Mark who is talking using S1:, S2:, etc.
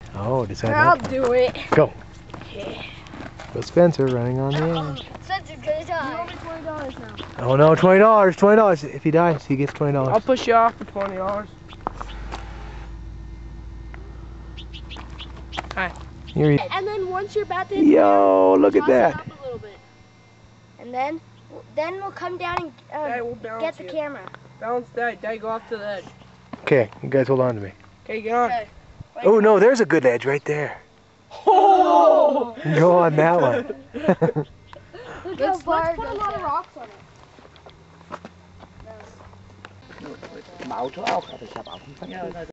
S1: Oh, decide
S2: I'll
S1: that.
S2: do it.
S1: Go.
S2: Yeah.
S1: Go Spencer, running on the edge.
S2: Such a good time. You owe me $20 now.
S1: Oh no, $20, $20. If he dies, he gets $20.
S3: I'll push you off for $20. Hi.
S1: Here he.
S2: And then once you're about to hit
S1: Yo, look at
S2: toss it
S1: that.
S2: up a little bit. And then we'll come down and
S3: Dad, we'll balance
S2: get the
S3: you.
S2: camera.
S3: Balance Dad. Dad, go off to the edge.
S1: Okay, you guys hold on to me.
S3: Okay, get on.
S2: Okay.
S1: Oh no, there's a good edge right there.
S3: Oh!
S1: Go on that one.
S2: Look how far let's put a lot of rocks on it.
S4: Im Auto auch, aber ich habe auch einen Verkehr.